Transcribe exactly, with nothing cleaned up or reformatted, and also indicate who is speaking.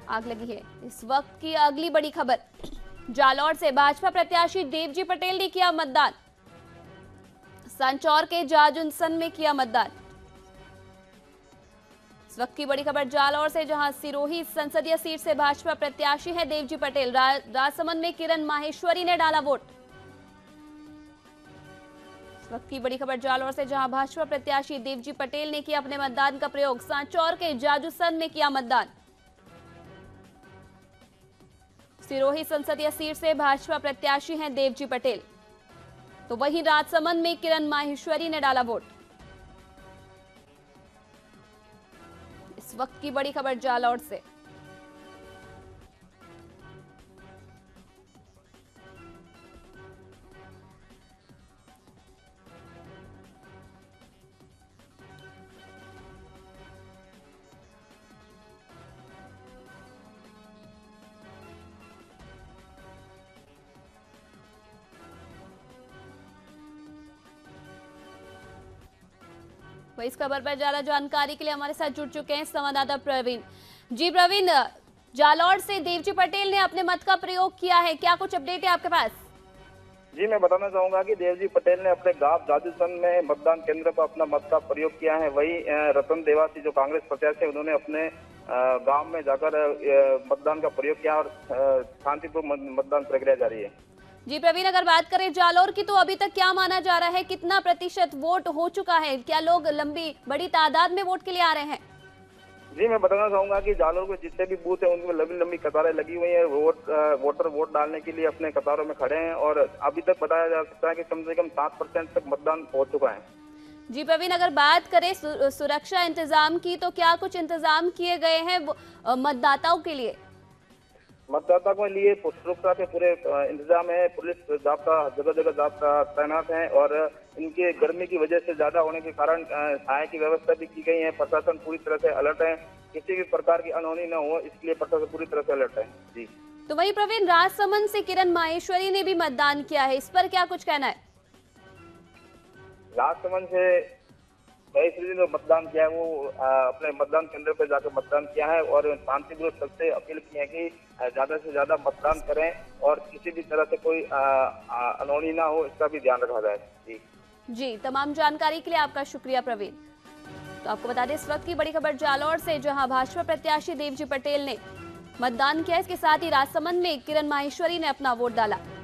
Speaker 1: आग लगी है। इस वक्त की अगली बड़ी खबर, जालौर से भाजपा प्रत्याशी देवजी पटेल ने किया मतदान। संचौर के जाजुनसन में किया मतदान। इस वक्त की बड़ी खबर जालौर से, जहां सिरोही संसदीय सीट से भाजपा प्रत्याशी है देवजी पटेल। रा, राजसमंद में किरण माहेश्वरी ने डाला वोट। इस वक्त की बड़ी खबर जालौर से, जहां भाजपा प्रत्याशी देवजी पटेल ने किया अपने मतदान का प्रयोग। सांचौर के जाजुसन में किया मतदान। सिरोही संसदीय सीट से भाजपा प्रत्याशी हैं देवजी पटेल, तो वहीं राजसमंद में किरण माहेश्वरी ने डाला वोट। इस वक्त की बड़ी खबर जालौर से। वही इस खबर पर ज्यादा जानकारी के लिए हमारे साथ जुड़ चुके हैं संवाददाता प्रवीण। जी प्रवीण, जालौर से देवजी पटेल ने अपने मत का प्रयोग किया है, क्या कुछ अपडेट है आपके पास?
Speaker 2: जी, मैं बताना चाहूंगा कि देवजी पटेल ने अपने गांव जाजुसन में मतदान केंद्र पर अपना मत का प्रयोग किया है। वही रतन देवासी जो कांग्रेस प्रत्याशी है, उन्होंने अपने गांव में जाकर मतदान का प्रयोग किया और शांतिपूर्ण मतदान प्रक्रिया जारी है।
Speaker 1: जी प्रवीण, अगर बात करें जालौर की, तो अभी तक क्या माना जा रहा है, कितना प्रतिशत वोट हो चुका है? क्या लोग लंबी बड़ी तादाद में वोट के लिए आ रहे हैं?
Speaker 2: जी, मैं बताना चाहूंगा कि जालौर में जितने भी बूथ हैं उनमें लंबी लंबी कतारें लगी हुई हैं। वोट वोटर वोट डालने के लिए अपने कतारों में खड़े हैं और अभी तक बताया जा सकता है कि कम से कम सात परसेंट तक मतदान हो चुका है।
Speaker 1: जी प्रवीण, अगर बात करें सु, सुरक्षा इंतजाम की, तो क्या कुछ इंतजाम किए गए हैं मतदाताओं के लिए?
Speaker 2: मतदाता के लिए सुरक्षा के पूरे इंतजाम है। पुलिस जाब्ता जगह जगह जाब्ता तैनात है और इनके गर्मी की वजह से ज्यादा होने के कारण छाया की व्यवस्था भी की गई है। प्रशासन पूरी तरह से अलर्ट है, किसी भी प्रकार की अनहोनी न हो इसके लिए प्रशासन पूरी तरह से अलर्ट है। जी,
Speaker 1: तो वही प्रवीण, राजसमंद से किरण माहेश्वरी ने भी मतदान किया है, इस पर क्या कुछ कहना है?
Speaker 2: राजसमंद से जो मतदान किया है वो आ, अपने मतदान केंद्र पर जाकर मतदान किया है और शांतिपूर्वक सबसे अपील की है कि ज्यादा से ज्यादा मतदान करें और किसी भी तरह से कोई अनहोनी ना हो, इसका भी ध्यान रखा जाए। जी
Speaker 1: जी, तमाम जानकारी के लिए आपका शुक्रिया प्रवीण। तो आपको बता दें, इस वक्त की बड़ी खबर जालौर से, जहां भाजपा प्रत्याशी देवजी पटेल ने मतदान किया, इसके साथ ही राजसमंद में किरण माहेश्वरी ने अपना वोट डाला।